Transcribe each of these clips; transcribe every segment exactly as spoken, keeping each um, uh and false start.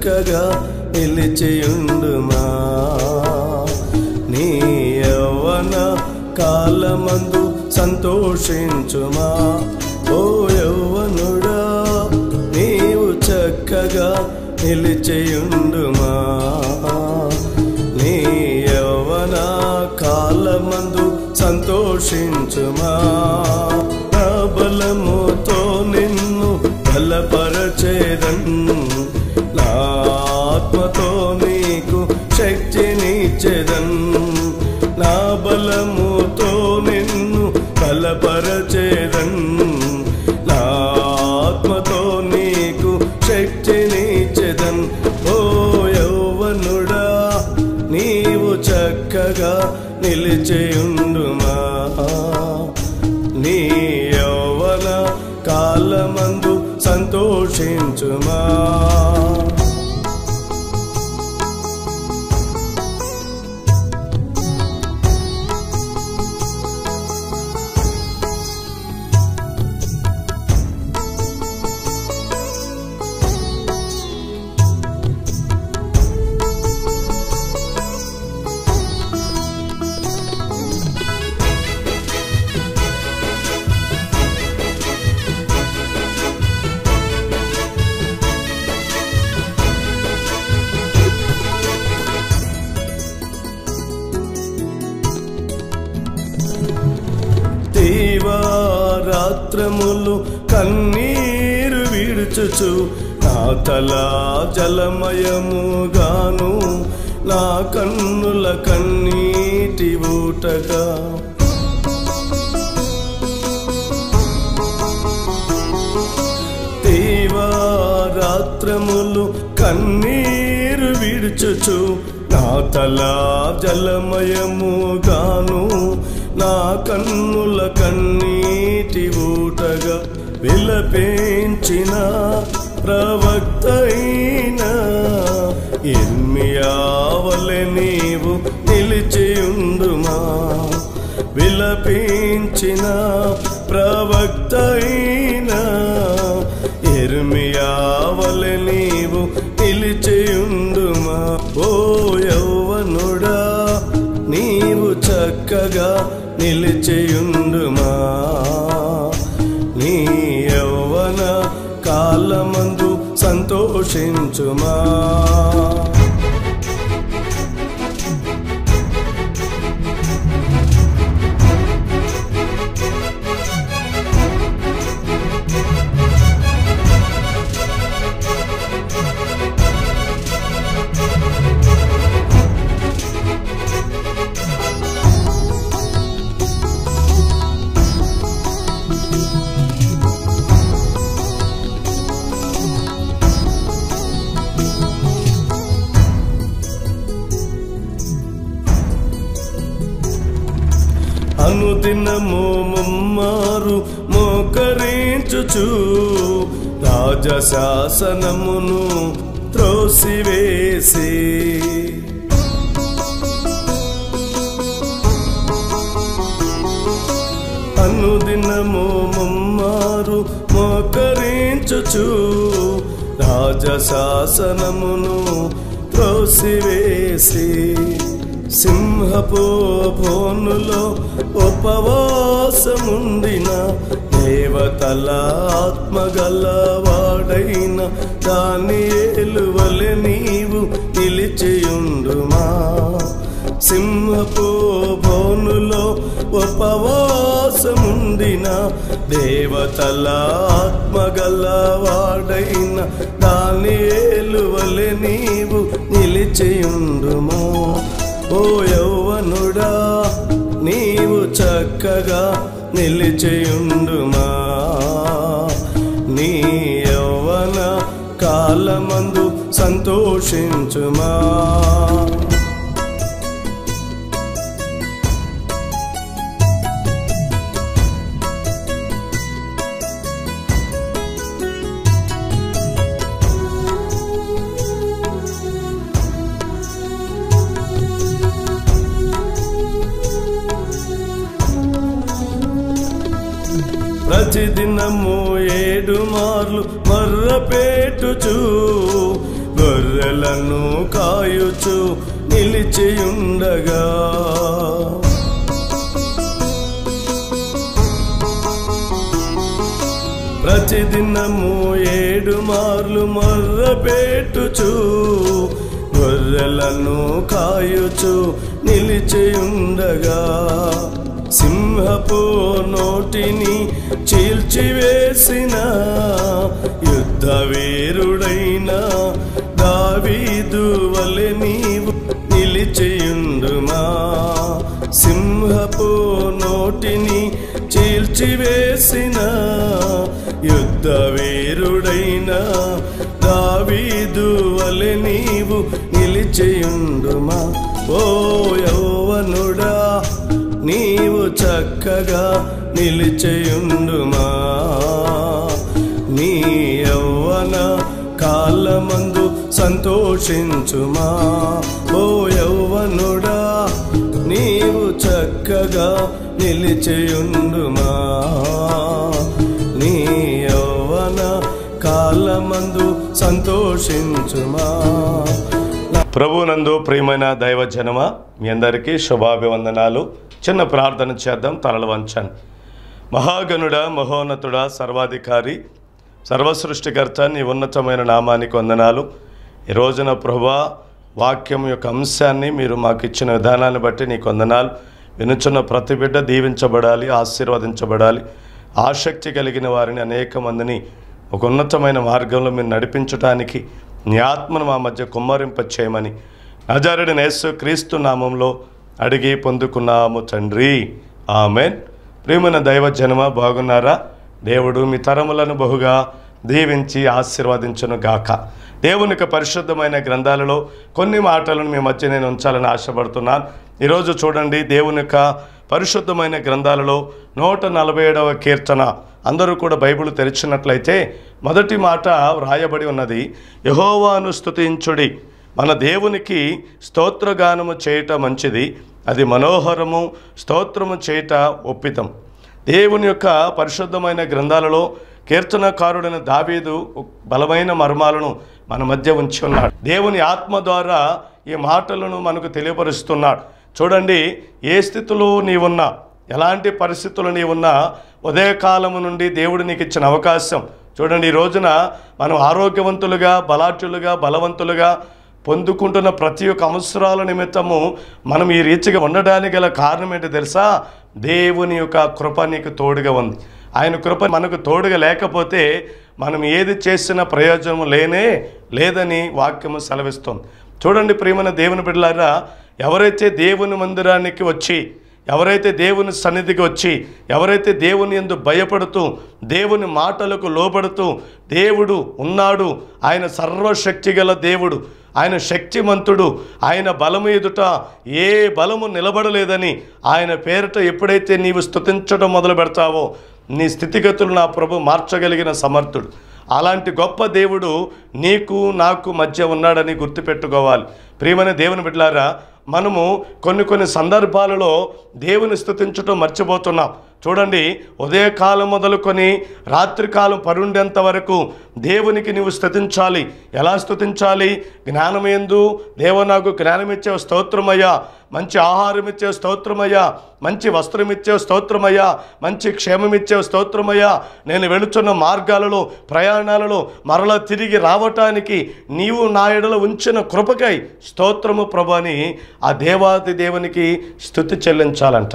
చక్కగా నిలిచియుండుమా నీ యవ్వన కాలమందు సంతోషించుమా ఓ యవ్వనుడా నీవు చక్కగా నిలిచియుండుమా నీ యవ్వన కాలమందు సంతోషించుమా నా బలముతో నిన్ను బలపరచేదన్ నా ఆత్మతో నీకు శక్తినిచ్చేదన్ నా బలముతో నిన్ను బలపరచేదన్ నా ఆత్మతో నీకు శక్తినిచ్చేదన్ ఓ యవ్వనుడా నీవు చక్కగా నిలిచియుండుమా నీ యవ్వన కాలమందు సంతోషించుమా రాత్రములు కన్నీరు విడుచుచు నా తల జలమయముగాను నా కన్నుల కన్నీటి ఊటగా తీవ్రాత్రములు కన్నీరు విడుచుచు నా తల జలమయముగాను నా కన్నుల కన్నీటి ఊటగా విలపించిన ప్రవక్త అయిన ఇర్మియా వలె నీవు నిలిచియుండుమా విలపించిన ప్రవక్త అయిన ఇర్మియా వలె నీవు నిలిచియుండుమా ఓ యవ్వనుడా నీవు చక్కగా నిలిచియుండుమా నీ యవ్వన కాలమందు సంతోషించుమా అనుదినము ముమ్మారు మోకరించుచు రాజశాసనమును త్రోసివేసి అనుదినము ముమ్మారు మోకరించుచు రాజశాసనమును త్రోసివేసి సింహపు బోనులో ఉపవాసముండిన దేవతల ఆత్మగలవాడైన దానియేలు వలె నీవు నిలిచియుండుమా సింహపు బోనులో ఉపవాసముండిన దేవతల ఆత్మగలవాడైన దానియేలు వలె నీవు నిలిచియుండుమా ఓ యవ్వనుడా నీవు చక్కగా నిలిచియుండుమా నీ యవ్వన కాలమందు సంతోషించుమా ప్రతిదినము ఏడు మార్లు మర్రపెట్టుచు గొర్రెలను కాయుచు నిలిచియుండగా ప్రతిదినము ఏడు మార్లు మొర్ర పెట్టుచు గొర్రెలను కాయుచు నిలిచియుండగా సింహపు నోటిని చీల్చివేసిన యుద్ధ వీరుడైన దావీదు వలె నీవు నిలిచియుండుమా. సింహపు నోటిని చీల్చివేసిన యుద్ధ వీరుడైన దావీదు వలె నీవు నిలిచియుండుమా. ఓ యౌవనుడా నీవు చక్కగా నిలిచియుండుమా. నీ యౌవన కాలమందు సంతోషించుమా. ఓ యౌవనుడా నీవు చక్కగా నిలిచియుండుమా. నీ యౌవన కాలమందు సంతోషించుమా. ప్రభునందు ప్రియమైన దైవజనమా, మీ అందరికీ శుభాభివందనాలు. చిన్న ప్రార్థన చేద్దాం, తలలు వంచండి. మహాగణుడా, మహోన్నతుడా, సర్వాధికారి, సర్వసృష్టికర్త, నీ ఉన్నతమైన నామానికి వందనాలు. ఈ రోజున ప్రభువా వాక్యం యొక్క అంశాన్ని మీరు మాకు ఇచ్చిన విధానాన్ని బట్టి నీకు వందనాలు. వినుచున్న ప్రతి బిడ్డ దీవించబడాలి, ఆశీర్వదించబడాలి. ఆసక్తి కలిగిన వారిని అనేక మందిని ఒక ఉన్నతమైన మార్గంలో మీరు నడిపించడానికి నీ ఆత్మను మా మధ్య కుమ్మరింప చేయమని నజరేయుడైన యేసు క్రీస్తు నామంలో అడిగి పొందుకున్నాము తండ్రి, ఆమెన్. ప్రియమైన దైవజనమ, బాగున్నారా? దేవుడు మీ తరములను బహుగా దీవించి ఆశీర్వదించును గాక. దేవుని యొక్క పరిశుద్ధమైన గ్రంథాలలో కొన్ని మాటలను మీ మధ్య నేను ఉంచాలని ఆశపడుతున్నాను. ఈరోజు చూడండి, దేవుని యొక్క పరిశుద్ధమైన గ్రంథాలలో నూట నలభై ఏడవ కీర్తన. అందరూ కూడా బైబిల్ తెరిచినట్లయితే మొదటి మాట వ్రాయబడి ఉన్నది, యెహోవాను స్తుతించుడి. మన దేవునికి స్తోత్రగానము చేయట మంచిది, అది మనోహరము, స్తోత్రము చేయట ఒప్పితం. దేవుని యొక్క పరిశుద్ధమైన గ్రంథాలలో కీర్తనకారుడైన దావీదు బలమైన మర్మాలను మన మధ్య ఉంచి ఉన్నాడు. దేవుని ఆత్మ ద్వారా ఈ మాటలను మనకు తెలియపరుస్తున్నాడు. చూడండి, ఏ స్థితిలో నీవున్నా, ఎలాంటి పరిస్థితులు నీవున్నా, ఉదయకాలము నుండి దేవుడు నీకు ఇచ్చిన అవకాశం. చూడండి, ఈ రోజున మనం ఆరోగ్యవంతులుగా, బలాఢ్యులుగా, బలవంతులుగా పొందుకుంటున్న ప్రతి ఒక్క అవసరాల నిమిత్తము మనం ఈ రీతిగా ఉండడానికి గల కారణం ఏంటో తెలుసా? దేవుని యొక్క కృప నీకు తోడుగా ఉంది. ఆయన కృప మనకు తోడుగా లేకపోతే మనం ఏది చేసిన ప్రయోజనం లేనే లేదని వాక్యము సెలవిస్తుంది. చూడండి ప్రియమైన దేవుని బిడ్డలారా, ఎవరైతే దేవుని మందిరానికి వచ్చి, ఎవరైతే దేవుని సన్నిధికి వచ్చి, ఎవరైతే దేవుని యందు భయపడుతూ, దేవుని మాటలకు లోబడుతూ, దేవుడు ఉన్నాడు, ఆయన సర్వశక్తి గల దేవుడు, ఆయన శక్తిమంతుడు, ఆయన బలము ఎదుట ఏ బలము నిలబడలేదని ఆయన పేరిట ఎప్పుడైతే నీవు స్తుతించడం మొదలు పెడతావో నీ స్థితిగతులు నా ప్రభు మార్చగలిగిన సమర్థుడు. అలాంటి గొప్ప దేవుడు నీకు నాకు మధ్య ఉన్నాడని గుర్తుపెట్టుకోవాలి. ప్రియమైన దేవుని బిడ్డలారా, మనము కొన్ని కొన్ని సందర్భాలలో దేవుని స్తుతించడం మర్చిపోతున్నాం. చూడండి, ఉదయకాలం మొదలుకొని రాత్రికాలం పరుండేంత వరకు దేవునికి నీవు స్తుతించాలి. ఎలా స్తుతించాలి? జ్ఞానమేందు దేవ నాకు జ్ఞానం ఇచ్చే స్తోత్రమయ్యా, మంచి ఆహారం ఇచ్చే స్తోత్రమయ్యా, మంచి వస్త్రం ఇచ్చే స్తోత్రమయ్యా, మంచి క్షేమం ఇచ్చే స్తోత్రమయ్యా, నేను వెళుచున్న మార్గాలలో ప్రయాణాలలో మరలా తిరిగి రావటానికి నీవు నా ఎడల ఉంచిన కృపకై స్తోత్రము ప్రభు అని ఆ దేవాది దేవునికి స్తుతి చెల్లించాలంట.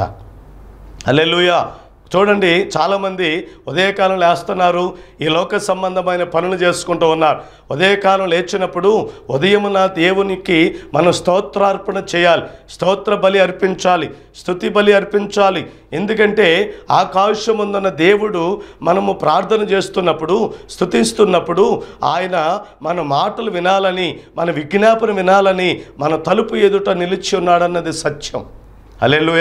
హల్లెలూయా. చూడండి, చాలామంది ఉదయకాలం లేస్తున్నారు, ఈ లోక సంబంధమైన పనులు చేసుకుంటూ ఉన్నారు. ఉదయకాలం లేచినప్పుడు ఉదయమున దేవునికి మనం స్తోత్రార్పణ చేయాలి, స్తోత్ర బలి అర్పించాలి, స్తుతి బలి అర్పించాలి. ఎందుకంటే ఆకాశముందున్న దేవుడు మనము ప్రార్థన చేస్తున్నప్పుడు, స్తుతిస్తున్నప్పుడు ఆయన మన మాటలు వినాలని, మన విజ్ఞాపన వినాలని మన తలుపు ఎదుట నిలిచి ఉన్నాడన్నది సత్యం. హల్లెలూయా.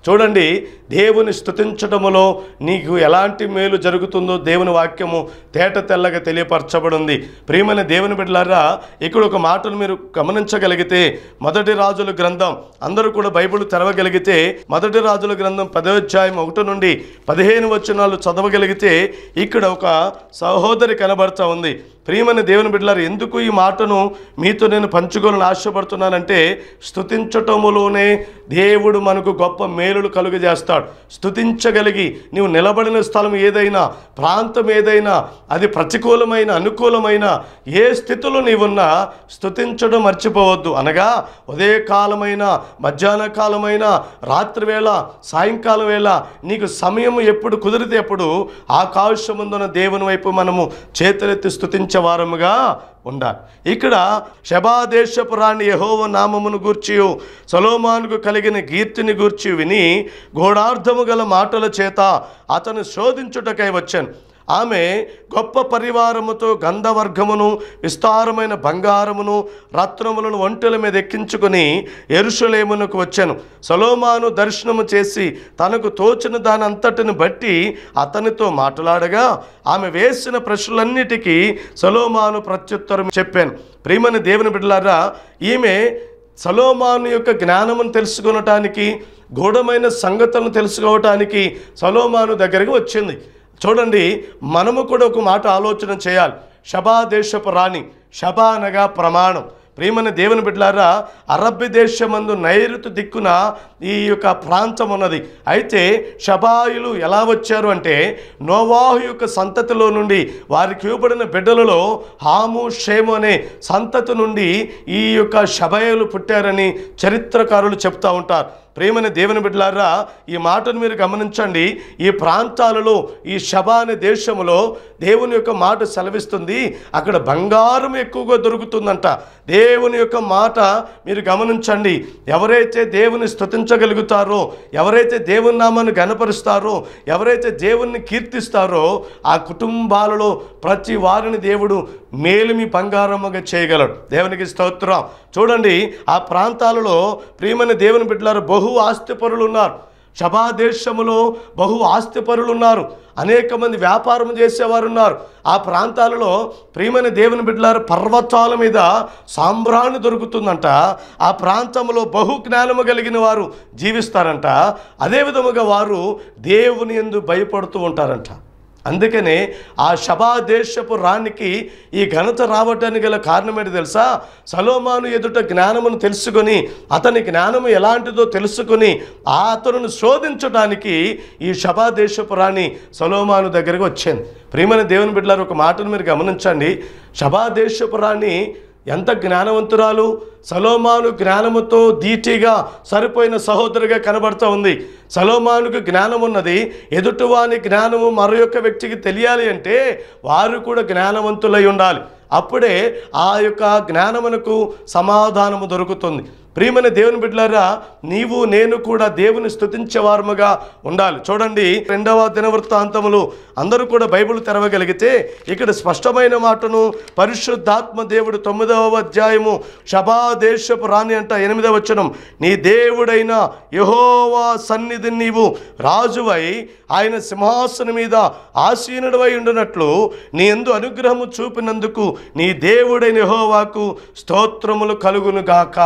చూడండి, దేవుని స్తుతించటములో నీకు ఎలాంటి మేలు జరుగుతుందో దేవుని వాక్యము తేట తెల్లగా తెలియపరచబడింది. ప్రియమైన దేవుని బిడ్డలారా, ఇక్కడ ఒక మాటను మీరు గమనించగలిగితే, మొదటి రాజుల గ్రంథం, అందరూ కూడా బైబిల్ తెరవగలిగితే మొదటి రాజుల గ్రంథం పదో అధ్యాయం ఒకటి నుండి పదిహేను వచనాలు చదవగలిగితే ఇక్కడ ఒక సహోదరి కనబడుతూ ఉంది. ప్రియమైన దేవుని బిడ్డలారా, ఎందుకు ఈ మాటను మీతో నేను పంచుకోవాలని ఆశపడుతున్నానంటే, స్తుతించటములోనే దేవుడు మనకు గొప్ప మేలులు కలుగజేస్తాడు. స్తుతించగలిగి నీవు నిలబడిన స్థలం ఏదైనా, ప్రాంతం ఏదైనా, అది ప్రతికూలమైన అనుకూలమైన ఏ స్థితిలో నీవున్నా స్తుతించడం మర్చిపోవద్దు. అనగా ఉదయకాలమైన, మధ్యాహ్న కాలమైన, రాత్రి వేళ, సాయంకాలం వేళ, నీకు సమయం ఎప్పుడు కుదిరితే అప్పుడు ఆకాశమందున దేవుని వైపు మనము చేతులెత్తి స్తుతించ వారముగా ఉండాలి. ఇక్కడ షెబా దేశపు రాణి యెహోవా నామమును గూర్చి సొలొమోనుకు కలిగిన కీర్తిని గూర్చి విని గూఢార్థము గల మాటల చేత అతను శోధించుటకై వచ్చాను. ఆమె గొప్ప పరివారముతో గంధవర్గమును, విస్తారమైన బంగారమును, రత్నములను ఒంటెల మీద ఎక్కించుకుని యెరూషలేమునకు వచ్చాను. సొలొమోను దర్శనము చేసి తనకు తోచిన దాని అంతటిని బట్టి అతనితో మాట్లాడగా, ఆమె వేసిన ప్రశ్నలన్నిటికీ సొలొమోను ప్రత్యుత్తరం చెప్పాను. ప్రియమైన దేవుని బిడ్డలారా, ఈమె సొలొమోను యొక్క జ్ఞానమును తెలుసుకొనటానికి, గూఢమైన సంగతులను తెలుసుకోవటానికి సొలొమోను దగ్గరికి వచ్చింది. చూడండి, మనము కూడా ఒక మాట ఆలోచన చేయాలి. షబా దేశపు రాణి, షబా అనగా ప్రమాణం. ప్రియమైన దేవుని బిడ్డలారా, అరబ్బీ దేశమందు నైరుతి దిక్కున ఈ యొక్క ప్రాంతం ఉన్నది. అయితే షబాయులు ఎలా వచ్చారు అంటే, నోవాహు యొక్క సంతతిలో నుండి వారికి ఇవ్వబడిన బిడ్డలలో హాము, షేము అనే సంతతి నుండి ఈ యొక్క షబాయులు పుట్టారని చరిత్రకారులు చెప్తూ ఉంటారు. ప్రియమైన దేవుని బిడ్డలారా, ఈ మాటను మీరు గమనించండి. ఈ ప్రాంతాలలో, ఈ షబా అనే దేశంలో దేవుని యొక్క మాట సెలవిస్తుంది, అక్కడ బంగారం ఎక్కువగా దొరుకుతుందంట. దేవుని యొక్క మాట మీరు గమనించండి. ఎవరైతే దేవుని స్తుతించగలుగుతారో, ఎవరైతే దేవుని నామాన్ని గణపరుస్తారో, ఎవరైతే దేవుణ్ణి కీర్తిస్తారో, ఆ కుటుంబాలలో ప్రతి వారిని దేవుడు మేలిమి బంగారముగా చేయగలడు. దేవునికి స్తోత్రం. చూడండి, ఆ ప్రాంతాలలో ప్రియమైన దేవుని బిడ్డలారా బహు ఆస్తిపరులు ఉన్నారు. షబా దేశములో బహు ఆస్తిపరులు ఉన్నారు. అనేక మంది వ్యాపారం చేసేవారు ఉన్నారు. ఆ ప్రాంతాలలో ప్రియమైన దేవుని బిడ్డలారా పర్వతాల మీద సాంబ్రాణి దొరుకుతుందంట. ఆ ప్రాంతంలో బహు జ్ఞానము కలిగిన వారు జీవిస్తారంట. అదేవిధముగా వారు దేవుని యందు భయపడుతూ ఉంటారంట. అందుకనే ఆ షబా దేశపు రాణికి ఈ ఘనత రావటానికి గల కారణం ఏంటి తెలుసా? సొలొమోను ఎదుట జ్ఞానమును తెలుసుకొని, అతని జ్ఞానము ఎలాంటిదో తెలుసుకొని ఆ అతను శోధించడానికి ఈ షబా దేశపు రాణి సొలొమోను దగ్గరికి వచ్చింది. ప్రియమైన దేవుని బిడ్డలారా, ఒక మాటను మీరు గమనించండి. షబా దేశపు రాణి ఎంత జ్ఞానవంతురాలు! సొలొమోను జ్ఞానముతో ధీటిగా సరిపోయిన సహోదరిగా కనబడుతూ ఉంది. సొలొమోనుకు జ్ఞానం ఉన్నది. ఎదుటివాని జ్ఞానము మరో యొక్క వ్యక్తికి తెలియాలి అంటే వారు కూడా జ్ఞానవంతులై ఉండాలి. అప్పుడే ఆ యొక్క జ్ఞానమునకు సమాధానము దొరుకుతుంది. ప్రియమైన దేవుని బిడ్డలారా, నీవు నేను కూడా దేవుని స్తుతించేవారముగా ఉండాలి. చూడండి, రెండవ దినవృత్తాంతములు అందరూ కూడా బైబిల్ తెరవగలిగితే ఇక్కడ స్పష్టమైన మాటను పరిశుద్ధాత్మ దేవుడు తొమ్మిదవ అధ్యాయము షబా దేశపు రాణి అంట ఎనిమిదవ వచనం, నీ దేవుడైన యెహోవా సన్నిధిని నీవు రాజువై ఆయన సింహాసనం మీద ఆసీనుడవై ఉండునట్లు నీ యందు అనుగ్రహము చూపినందుకు నీ దేవుడైన యెహోవాకు స్తోత్రములు కలుగును గాక.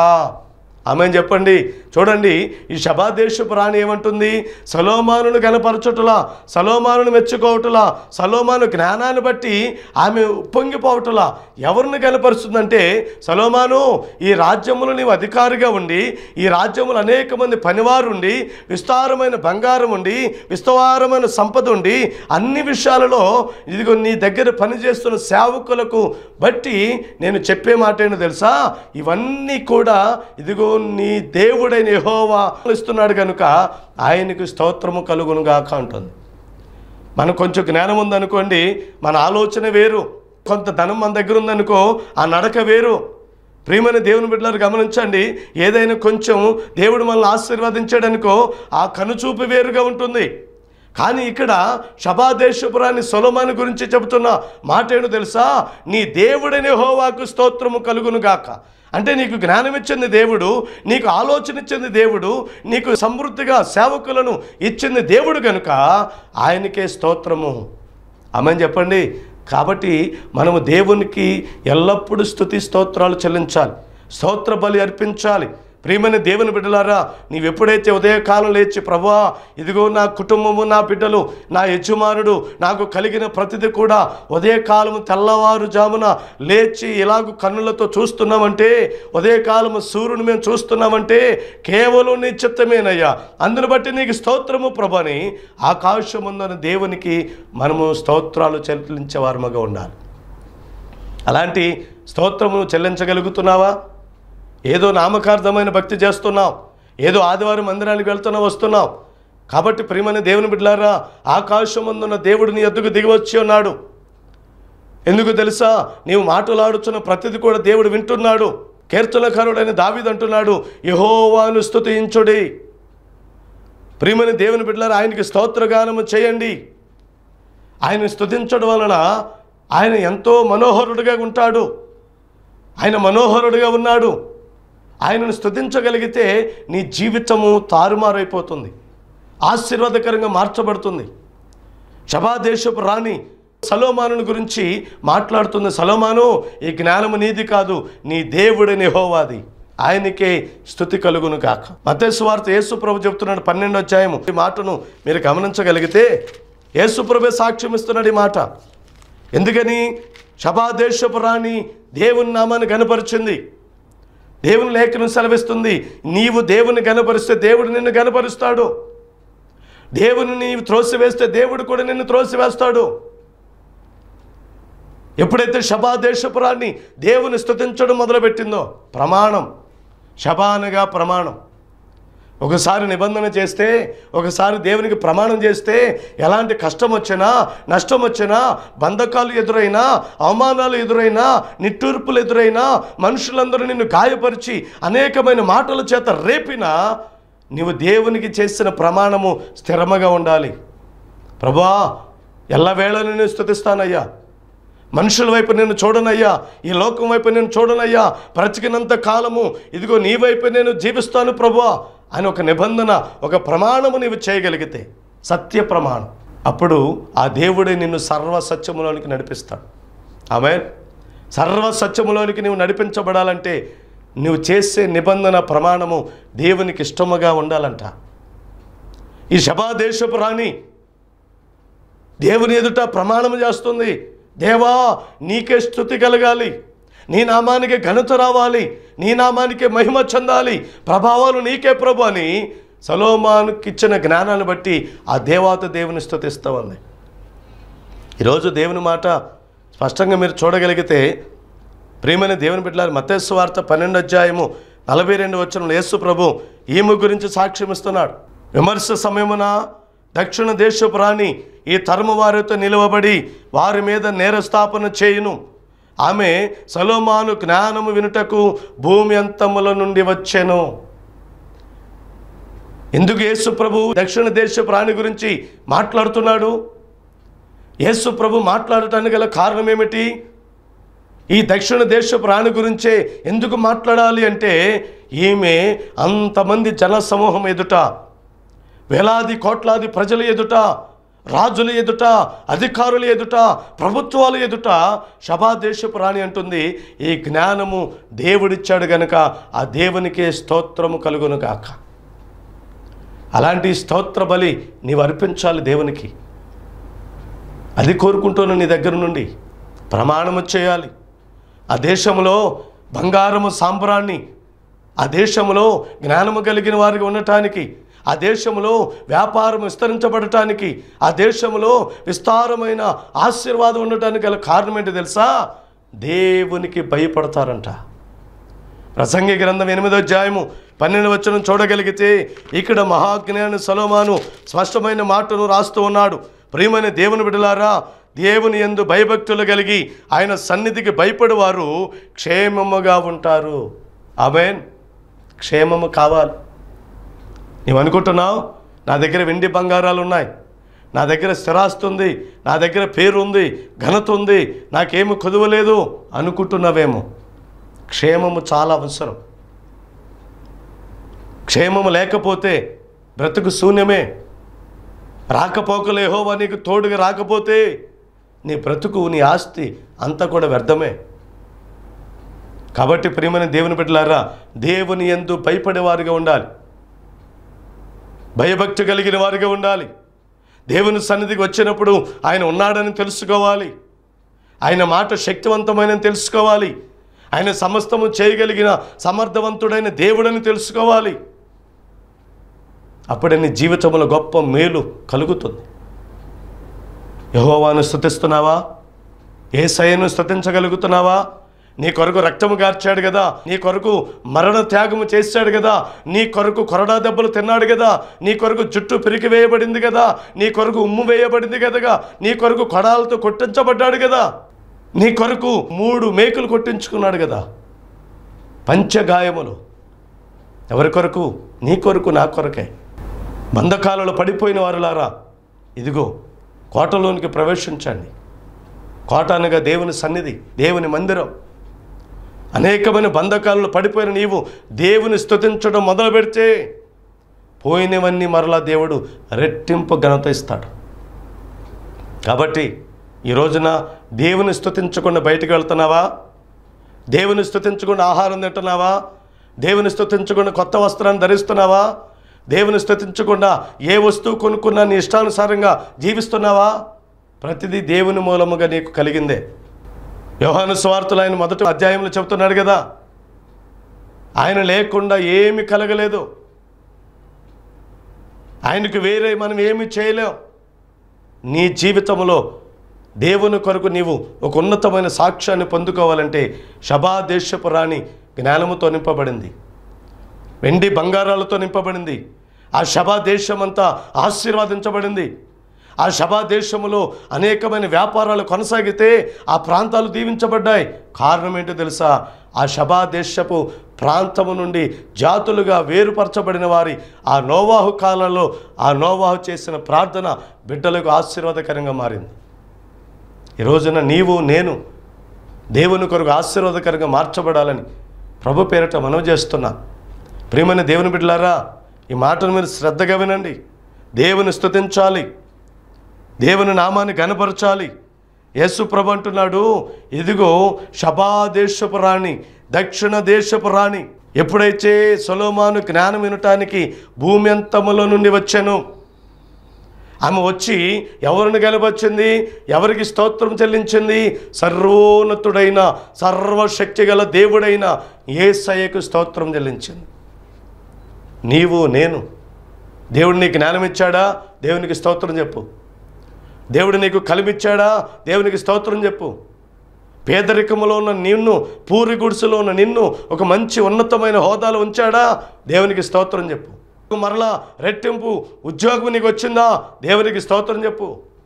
ఆమేన్ చెప్పండి. చూడండి, ఈ షబా దేశపు రాణి ఏమంటుంది? సొలొమోనును గణపరచుటలా, సొలొమోనును మెచ్చుకోవటలా, సొలొమోను జ్ఞానాన్ని బట్టి ఆమె ఉప్పొంగిపోవటలా ఎవరిని గణపరుస్తుందంటే, సొలొమోను ఈ రాజ్యములు నీవు అధికారిగా ఉండి, ఈ రాజ్యములు అనేక మంది పనివారు ఉండి, విస్తారమైన బంగారం ఉండి, విస్తారమైన సంపద ఉండి, అన్ని విషయాలలో ఇదిగో నీ దగ్గర పనిచేస్తున్న సేవకులకు బట్టి నేను చెప్పే మాట ఏంటో తెలుసా? ఇవన్నీ కూడా ఇదిగో నీ దేవుడైన యెహోవా ఇస్తున్నాడు కనుక ఆయనకు స్తోత్రము కలుగును గాక అంటుంది. మనకు కొంచెం జ్ఞానం ఉందనుకోండి, మన ఆలోచన వేరు. కొంత ధనం మన దగ్గర ఉందనుకో, ఆ నడక వేరు. ప్రియమైన దేవుని బిడ్డలారు గమనించండి, ఏదైనా కొంచెం దేవుడు మనల్ని ఆశీర్వదించాడనుకో, ఆ కనుచూపు వేరుగా ఉంటుంది. కానీ ఇక్కడ షబాదేశపురాన్ని సొలొమోను గురించి చెబుతున్న మాట ఏంటో తెలుసా? నీ దేవుడైన యెహోవాకు స్తోత్రము కలుగును గాక. అంటే నీకు జ్ఞానం ఇచ్చింది దేవుడు, నీకు ఆలోచన ఇచ్చింది దేవుడు, నీకు సమృద్ధిగా సేవకులను ఇచ్చింది దేవుడు కనుక ఆయనకే స్తోత్రము. ఆమేన్ చెప్పండి. కాబట్టి మనము దేవునికి ఎల్లప్పుడూ స్తుతి స్తోత్రాలు చెల్లించాలి, స్తోత్ర బలి అర్పించాలి. ప్రియమైన దేవుని బిడ్డలారా, నీవు ఎప్పుడైతే ఉదయకాలం లేచి ప్రభువా ఇదిగో నా కుటుంబము, నా బిడ్డలు, నా యజమానుడు, నాకు కలిగిన ప్రతిదీ కూడా ఉదయకాలము తెల్లవారుజామున లేచి ఇలాగ కన్నులతో చూస్తున్నామంటే, ఉదయకాలము సూర్యుని మేము చూస్తున్నామంటే కేవలం నీ చిత్తమేనయ్యా, అందును బట్టి నీకు స్తోత్రము ప్రభు అని ఆకాశముందున దేవునికి మనము స్తోత్రాలు చెల్లించేవారముగా ఉండాలి. అలాంటి స్తోత్రమును చెల్లించగలుగుతున్నావా? ఏదో నామకార్థమైన భక్తి చేస్తున్నాం, ఏదో ఆదివారం మందిరానికి వెళ్తున్నా వస్తున్నాం. కాబట్టి ప్రియమైన దేవుని బిడ్డలారా, ఆకాశమందున్న దేవుడు నీ ఎద్దుకు దిగి వచ్చి ఉన్నాడు. ఎందుకు తెలుసా? నీవు మాటలాడుచున్న ప్రతిది కూడా దేవుడు వింటున్నాడు. కీర్తనకారుడైన దావీదు అంటున్నాడు, యెహోవాను స్తుతించుడి. ప్రియమైన దేవుని బిడ్డలారా, ఆయనకి స్తోత్రగానము చేయండి. ఆయన స్తుతించడం వలన ఆయన ఎంతో మనోహరుడుగా ఉంటాడు. ఆయన మనోహరుడుగా ఉన్నాడు. ఆయనను స్తుతించగలిగితే నీ జీవితము తారుమారైపోతుంది, ఆశీర్వాదకరంగా మార్చబడుతుంది. షబాదేశపు రాణి సొలొమోను గురించి మాట్లాడుతుంది. సొలొమోను, ఈ జ్ఞానము నీది కాదు, నీ దేవుడైన యెహోవాది, ఆయనకే స్తుతి కలుగును గాక. మత్తయి సువార్త యేసు ప్రభు చెప్తున్నాడు పన్నెండో అధ్యాయము. ఈ మాటను మీరు గమనించగలిగితే యేసు ప్రభు సాక్ష్యం ఇస్తున్నాడు ఈ మాట. ఎందుకని? షబాదేశపు రాణి దేవుని నామాన్ని గనపరిచింది. దేవుని లేఖనం సెలవిస్తుంది, నీవు దేవుని గనపరిస్తే దేవుడు నిన్ను గనపరుస్తాడు. దేవుని నీవు త్రోసివేస్తే దేవుడు కూడా నిన్ను త్రోసివేస్తాడు. ఎప్పుడైతే షబాదేశపు రాణి దేవుని స్తుతించడం మొదలుపెట్టిందో, ప్రమాణం, షబా అనగా ప్రమాణం. ఒకసారి నిబంధన చేస్తే, ఒకసారి దేవునికి ప్రమాణం చేస్తే ఎలాంటి కష్టం వచ్చినా, నష్టం వచ్చినా, బంధకాలు ఎదురైనా, అవమానాలు ఎదురైనా, నిట్టూర్పులు ఎదురైనా, మనుషులందరూ నిన్ను గాయపరిచి అనేకమైన మాటల చేత రేపినా నీవు దేవునికి చేసిన ప్రమాణము స్థిరముగా ఉండాలి. ప్రభువా ఎల్లవేళ నేను స్తుతిస్తానయ్యా, మనుషుల వైపు నేను చూడనయ్యా, ఈ లోకం వైపు నేను చూడనయ్యా, బ్రతికినంత కాలము ఇదిగో నీ వైపు నేను జీవిస్తాను ప్రభువా అని ఒక నిబంధన, ఒక ప్రమాణము నీవు చేయగలిగితే, సత్య ప్రమాణం, అప్పుడు ఆ దేవుడే నిన్ను సర్వ సత్యములోనికి నడిపిస్తాడు. ఆమేన్. సర్వ సత్యములోనికి నీవు నడిపించబడాలంటే నువ్వు చేసే నిబంధన ప్రమాణము దేవునికి ఇష్టముగా ఉండాలంట. ఈ షబాదేశపు రాణి దేవుని ఎదుట ప్రమాణము చేస్తుంది, దేవా నీకే స్తుతి కలగాలి, నీ నామానికి ఘనత రావాలి, నీ నామానికి మహిమ చెందాలి, ప్రభావాలు నీకే ప్రభు అని సొలొమోనుకి ఇచ్చిన జ్ఞానాన్ని బట్టి ఆ దేవత దేవుని స్తుతిస్తూ ఉంది. ఈరోజు దేవుని మాట స్పష్టంగా మీరు చూడగలిగితే, ప్రియమైన దేవుని బిడ్డలారా, మత్తయి సువార్త పన్నెండు అధ్యాయము నలభై రెండు వచనంలో యేసు ప్రభు ఈమె గురించి సాక్ష్యం ఇస్తున్నాడు. విమర్శ సమయమున దక్షిణ దేశపు రాణి ఈ తరము వారితో నిలువబడి వారి మీద నేరస్థాపన చేయును. ఆమె సొలొమోను జ్ఞానము వినుటకు భూమి అంతముల నుండి వచ్చెను. ఎందుకు యేసు ప్రభు దక్షిణ దేశపు రాణి గురించి మాట్లాడుతున్నాడు? యేసు ప్రభు మాట్లాడటానికి గల కారణం ఏమిటి? ఈ దక్షిణ దేశపు రాణి గురించే ఎందుకు మాట్లాడాలి అంటే, ఈమె అంతమంది జన సమూహం ఎదుట, వేలాది కోట్లాది ప్రజల ఎదుట, రాజుల ఎదుట, అధికారుల ఎదుట, ప్రభుత్వాల ఎదుట షబాదేశపు రాణి అంటుంది, ఈ జ్ఞానము దేవుడిచ్చాడు గనుక ఆ దేవునికే స్తోత్రము కలుగును గాక. అలాంటి స్తోత్ర బలి నీవు అర్పించాలి దేవునికి. అది కోరుకుంటున్న నీ దగ్గర నుండి ప్రమాణము చేయాలి. ఆ దేశంలో బంగారము సాంబ్రాన్ని, ఆ దేశంలో జ్ఞానము కలిగిన వారికి ఉండటానికి, ఆ దేశంలో వ్యాపారం విస్తరించబడటానికి, ఆ దేశంలో విస్తారమైన ఆశీర్వాదం ఉండటానికి గల కారణం ఏంటి తెలుసా? దేవునికి భయపడతారంట. ప్రసంగి గ్రంథం ఎనిమిదో అధ్యాయము పన్నెండు వచనం చూడగలిగితే ఇక్కడ మహాజ్ఞాని సొలొమోను స్పష్టమైన మాటను రాస్తూ ఉన్నాడు. ప్రియమైన దేవుని బిడ్డలారా, దేవుని యందు భయభక్తులు కలిగి ఆయన సన్నిధికి భయపడేవారు క్షేమముగా ఉంటారు. ఆమేన్. క్షేమము కావాలి. నీవు అనుకుంటున్నావు నా దగ్గర వెండి బంగారాలు ఉన్నాయి, నా దగ్గర స్థిరాస్తి ఉంది, నా దగ్గర పేరు ఉంది, ఘనత ఉంది, నాకేమి కొదువలేదు అనుకుంటున్నావేమో. క్షేమము చాలా అవసరం. క్షేమము లేకపోతే బ్రతుకు శూన్యమే. రాకపోకలు యెహోవా నీకు తోడుగా రాకపోతే నీ బ్రతుకు, నీ ఆస్తి అంతా కూడా వ్యర్థమే. కాబట్టి ప్రియమైన దేవుని బిడ్డలారా, దేవుని యందు భయపడేవారుగా ఉండాలి, భయభక్తి కలిగిన వారిగా ఉండాలి. దేవుని సన్నిధికి వచ్చినప్పుడు ఆయన ఉన్నాడని తెలుసుకోవాలి, ఆయన మాట శక్తివంతమైనని తెలుసుకోవాలి, ఆయన సమస్తము చేయగలిగిన సమర్థవంతుడైన దేవుడని తెలుసుకోవాలి. అప్పుడే నీ జీవితంలో గొప్ప మేలు కలుగుతుంది. యెహోవాను స్తుతిస్తున్నావా? యేసయ్యను స్తుతించగలుగుతున్నావా? నీ కొరకు రక్తము గార్చాడు కదా, నీ కొరకు మరణ త్యాగము చేశాడు కదా, నీ కొరకు కొరడా దెబ్బలు తిన్నాడు కదా, నీ కొరకు జుట్టు పిరికి వేయబడింది కదా, నీ కొరకు ఉమ్ము వేయబడింది కదా, నీ కొరకు కొడాలతో కొట్టించబడ్డాడు కదా, నీ కొరకు మూడు మేకులు కొట్టించుకున్నాడు కదా. పంచగాయములు ఎవరి కొరకు? నీ కొరకు, నా కొరకే. బంధకాలలో పడిపోయిన వారులారా, ఇదిగో కోటలోనికి ప్రవేశించండి. కోట అనగా దేవుని సన్నిధి, దేవుని మందిరం. అనేకమైన బంధకాలలో పడిపోయిన నీవు దేవుని స్తుతించడం మొదలు పెడితే పోయినవన్నీ మరలా దేవుడు రెట్టింపు ఘనత ఇస్తాడు. కాబట్టి ఈ రోజున దేవుని స్తుతించకుండా బయటకు వెళ్తున్నావా? దేవుని స్తుతించకుండా ఆహారం తింటున్నావా? దేవుని స్తుతించకుండా కొత్త వస్త్రాన్ని ధరిస్తున్నావా? దేవుని స్తుతించకుండా ఏ వస్తువు కొనుక్కున్నా నీ ఇష్టానుసారంగా జీవిస్తున్నావా? ప్రతిదీ దేవుని మూలముగా నీకు కలిగిందే. యోహాను సువార్తలో ఆయన మొదటి అధ్యాయంలో చెబుతున్నాడు కదా, ఆయన లేకుండా ఏమి కలగలేదు, ఆయనకు వేరే మనం ఏమి చేయలేం. నీ జీవితంలో దేవుని కొరకు నీవు ఒక ఉన్నతమైన సాక్ష్యాన్ని పొందుకోవాలంటే షబా దేశపు రాణి జ్ఞానముతో నింపబడింది, వెండి బంగారాలతో నింపబడింది. ఆ షబా దేశమంతా ఆశీర్వదించబడింది. ఆ షబా దేశములో అనేకమైన వ్యాపారాలు కొనసాగితే ఆ ప్రాంతాలు దీవించబడ్డాయి. కారణం ఏంటో తెలుసా? ఆ షబా దేశపు ప్రాంతము నుండి జాతులుగా వేరుపరచబడిన వారి ఆ నోవాహు కాలంలో ఆ నోవాహు చేసిన ప్రార్థన బిడ్డలకు ఆశీర్వాదకరంగా మారింది. ఈ రోజున నీవు నేను దేవుని కొరకు ఆశీర్వాదకరంగా మార్చబడాలని ప్రభు పేరట మనవి చేస్తున్నా. ప్రియమైన దేవుని బిడ్డలారా, ఈ మాటను మీరు శ్రద్ధగా వినండి. దేవుని స్తుతించాలి, దేవుని నామాన్ని ఘనపరచాలి. యేసు ప్రభు అంటున్నాడు, ఇదిగో షబా దేశపు రాణి, దక్షిణ దేశపు రాణి. ఎప్పుడైతే సొలొమోను జ్ఞానం వినటానికి భూమి అంతములో నుండి వచ్చాను, ఆమె వచ్చి ఎవరిని గెలవచ్చింది? ఎవరికి స్తోత్రం చెల్లించింది? సర్వోన్నతుడైన సర్వశక్తి గల దేవుడైన యేసయ్యకు స్తోత్రం చెల్లించింది. నీవు నేను, దేవుడు నీకు జ్ఞానం ఇచ్చాడా? దేవునికి స్తోత్రం చెప్పు. దేవుడు నీకు కలిమిచ్చాడా? దేవునికి స్తోత్రం చెప్పు. పేదరికములో ఉన్న నిన్ను, పూరి గుడిసెలో ఉన్న నిన్ను ఒక మంచి ఉన్నతమైన హోదాలో ఉంచాడా? దేవునికి స్తోత్రం చెప్పు. మరలా రెట్టింపు ఉద్యోగం నీకు వచ్చిందా? దేవునికి స్తోత్రం చెప్పు.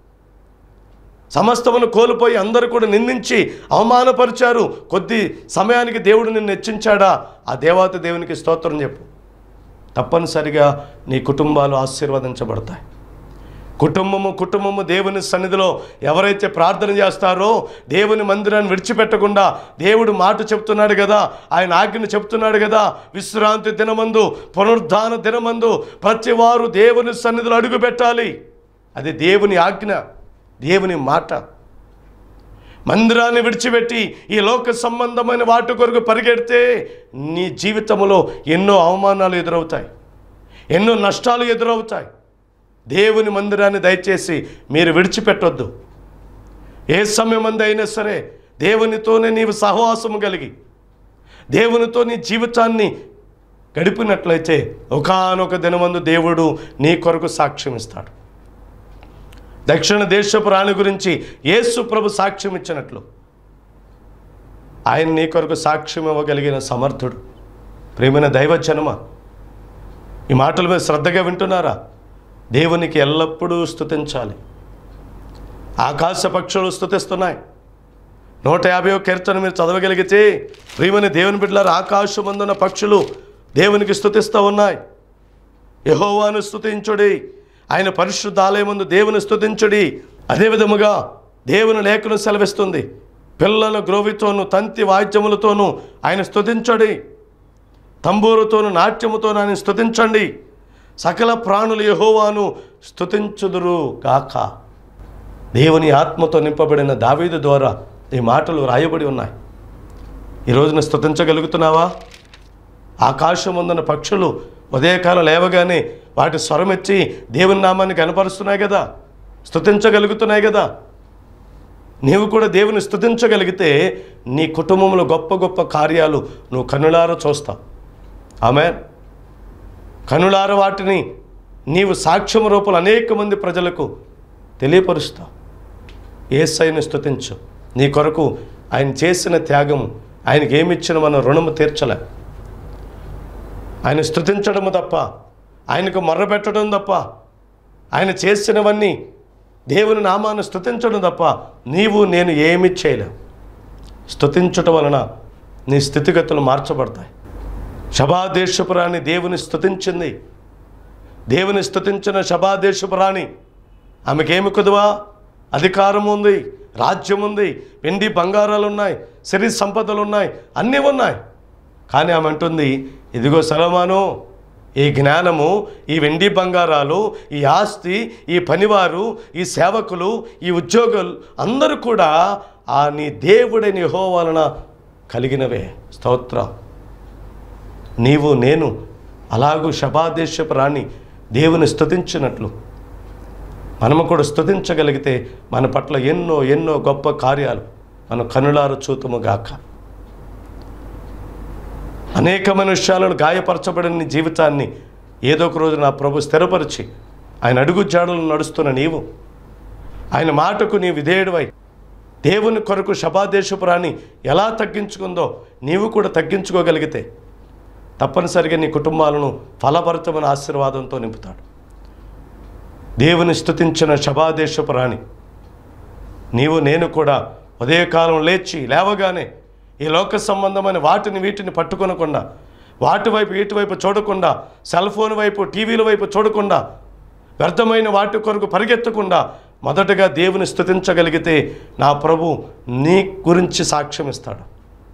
సమస్తమును కోల్పోయి అందరూ కూడా నిందించి అవమానపరిచారు, కొద్ది సమయానికి దేవుడు నిన్ను హెచ్చించాడా? ఆ దేవత దేవునికి స్తోత్రం చెప్పు. తప్పనిసరిగా నీ కుటుంబాలు ఆశీర్వదించబడతాయి. కుటుంబము కుటుంబము దేవుని సన్నిధిలో ఎవరైతే ప్రార్థన చేస్తారో, దేవుని మందిరాన్ని విడిచిపెట్టకుండా దేవుడు మాట చెప్తున్నాడు కదా, ఆయన ఆజ్ఞను చెప్తున్నాడు కదా, విశ్రాంతి దినమందు పునరుద్ధాన దినమందు ప్రతి వారు దేవుని సన్నిధిలో అడుగు పెట్టాలి. అది దేవుని ఆజ్ఞ, దేవుని మాట. మందిరాన్ని విడిచిపెట్టి ఈ లోక సంబంధమైన వాటి కొరకు పరిగెడితే నీ జీవితంలో ఎన్నో అవమానాలు ఎదురవుతాయి, ఎన్నో నష్టాలు ఎదురవుతాయి. దేవుని మందిరాన్ని దయచేసి మీరు విడిచిపెట్టొద్దు. ఏ సమయమంది అయినా సరే దేవునితోనే నీవు సహవాసము కలిగి దేవునితో నీ జీవితాన్ని గడిపినట్లయితే ఒకానొక దినమందు దేవుడు నీ కొరకు సాక్ష్యం ఇస్తాడు. దక్షిణ దేశపు రాణి గురించి యేసు ప్రభు సాక్ష్యం ఇచ్చినట్లు ఆయన నీ కొరకు సాక్ష్యం ఇవ్వగలిగిన సమర్థుడు. ప్రియమైన దైవజనమ, ఈ మాటల మీద శ్రద్ధగా వింటున్నారా? దేవునికి ఎల్లప్పుడూ స్తుతించాలి. ఆకాశ పక్షులు స్తుతిస్తున్నాయి. నూట యాభైవ కీర్తన మీరు చదవగలిగితే, ప్రియమైన దేవుని బిడ్డలారా, ఆకాశమందున్న పక్షులు దేవునికి స్తుతిస్తూ ఉన్నాయి. యెహోవాను స్తుతించుడి, ఆయన పరిశుద్ధ ఆలయమందు దేవుని స్తుతించుడి. అదే విధముగా దేవుని లేఖను సెలవిస్తుంది, పిల్లల గ్రోవితోనూ తంతి వాద్యములతోనూ ఆయన స్తుతించడి, తంబూరుతోనూ నాట్యముతోనూ ఆయన స్తుతించండి, సకల ప్రాణులు యెహోవాను స్తుతించుదురు గాక. దేవుని ఆత్మతో నింపబడిన దావీదు ద్వారా ఈ మాటలు రాయబడి ఉన్నాయి. ఈ రోజున స్తుతించగలుగుతున్నావా? ఆకాశం ముందున్న పక్షులు ఉదయకాలం లేవగానే వాటి స్వరమెచ్చి దేవుని నామాన్ని కనపరుస్తున్నాయి కదా, స్తుతించగలుగుతున్నాయి కదా. నీవు కూడా దేవుని స్తుతించగలిగితే నీ కుటుంబంలో గొప్ప గొప్ప కార్యాలు నువ్వు కనులారా చూస్తావు. ఆమేన్. కనులార వాటిని నీవు సాక్ష్యం రూపంలో అనేక మంది ప్రజలకు తెలియపరుస్తావు. యేసయ్యను స్తుతించు. నీ కొరకు ఆయన చేసిన త్యాగము, ఆయనకి ఏమిచ్చిన మనం రుణము తీర్చలే. ఆయన స్తుతించడము తప్ప, ఆయనకు మొర్రపెట్టడం తప్ప, ఆయన చేసినవన్నీ దేవుని నామాన్ని స్తుతించడం తప్ప నీవు నేను ఏమి చేయలేవు. స్తుతించటం వలన నీ స్థితిగతులు మార్చబడతాయి. శబాదేశపురాణి దేవుని స్తుతించింది. దేవుని స్తుతించిన శబాదేశపురాణి ఆమెకేమి కుదువా? అధికారం ఉంది, రాజ్యం ఉంది, వెండి బంగారాలు ఉన్నాయి, సిరి సంపదలు ఉన్నాయి, అన్నీ ఉన్నాయి. కానీ ఆమె అంటుంది, ఇదిగో సొలొమోను, ఈ జ్ఞానము, ఈ వెండి బంగారాలు, ఈ ఆస్తి, ఈ పనివారు, ఈ సేవకులు, ఈ ఉద్యోగులు అందరూ కూడా ఆ నీ దేవుడైన యెహోవా వలన కలిగినవే. స్తోత్రం. నీవు నేను అలాగూ శబాదేశపు రాణి దేవుని స్తుతించినట్లు మనము కూడా స్తుతించగలిగితే మన పట్ల ఎన్నో ఎన్నో గొప్ప కార్యాలు మనం కనులారు చూతుముగాక. అనేక మనుష్యాలను గాయపరచబడిన నీ జీవితాన్ని ఏదో ఒక రోజు నా ప్రభు స్థిరపరిచి ఆయన అడుగు జాడలను నడుస్తున్న నీవు, ఆయన మాటకు నీ విధేయుడివై దేవుని కొరకు శబాదేశపు రాణి ఎలా తగ్గించుకుందో నీవు కూడా తగ్గించుకోగలిగితే తప్పనిసరిగా నీ కుటుంబాలను ఫలభరితమైన ఆశీర్వాదంతో నింపుతాడు. దేవుని స్తుతించిన శబాదేశపు రాణి నీవు నేను కూడా ఉదయకాలం లేచి లేవగానే ఈ లోక సంబంధమైన వాటిని వీటిని పట్టుకొనకుండా, వాటి వైపు వీటి వైపు చూడకుండా, సెల్ ఫోన్ వైపు టీవీల వైపు చూడకుండా, వ్యర్థమైన వాటి కొరకు పరిగెత్తకుండా మొదటగా దేవుని స్తుతించగలిగితే నా ప్రభు నీ గురించి సాక్ష్యం ఇస్తాడు,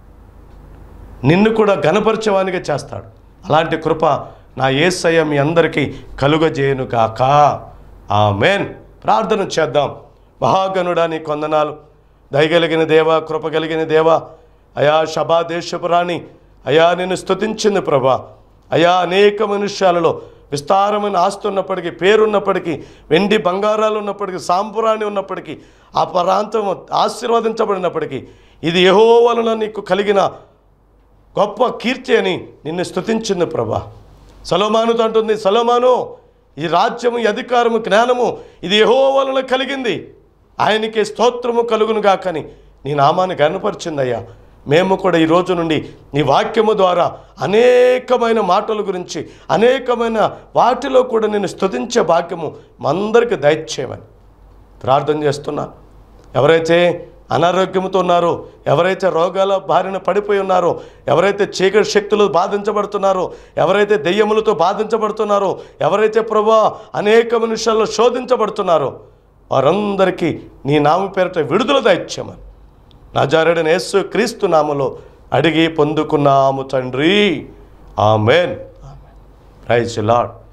నిన్ను కూడా ఘనపరిచేవానిగా చేస్తాడు. అలాంటి కృప నా యేసయ్య మీ అందరికీ కలుగజేయును గాక. ఆమేన్. ప్రార్థన చేద్దాం. మహాగణుడా నీ కొందనాలు, దయగలిగిన దేవా, కృప కలిగిన దేవా, అయా శబాదేశపు రాణి అయా నిన్ను స్తుతించింది ప్రభా. అయా అనేక మనుష్యాలలో విస్తారమైన ఆస్తి ఉన్నప్పటికీ, పేరున్నప్పటికీ, వెండి బంగారాలు ఉన్నప్పటికీ, సాంపురాణి ఉన్నప్పటికీ, ఆ ప్రాంతం ఆశీర్వదించబడినప్పటికీ ఇది యెహోవా వలన నీకు కలిగిన గొప్ప కీర్తి అని నిన్ను స్తుతించింది ప్రభా. సొలొమోనుతో అంటుంది, సొలొమోను, ఈ రాజ్యము, ఈ అధికారము, జ్ఞానము ఇది యెహోవా వలన కలిగింది, ఆయనకే స్తోత్రము కలుగును గాకని నీ నామాన్ని గణపరిచిందయ్యా. మేము కూడా ఈ రోజు నుండి నీ వాక్యము ద్వారా అనేకమైన మాటల గురించి, అనేకమైన వాటిలో కూడా నేను స్తుతించే భాగ్యము మందరికి దయచేయమని ప్రార్థన చేస్తున్నా. ఎవరైతే అనారోగ్యంతో ఉన్నారో, ఎవరైతే రోగాల బారిన పడిపోయి ఉన్నారో, ఎవరైతే చీకటి శక్తులు బాధించబడుతున్నారో, ఎవరైతే దెయ్యములతో బాధించబడుతున్నారో, ఎవరైతే ప్రభువా అనేక మనుషుల్లో శోధించబడుతున్నారో వారందరికీ నీ నామ పేరిట విడుదల దయచేయమని నజరేయుడైన యేసు క్రీస్తు నామములో అడిగి పొందుకున్నాము తండ్రి. ఆమేన్. Praise the lord.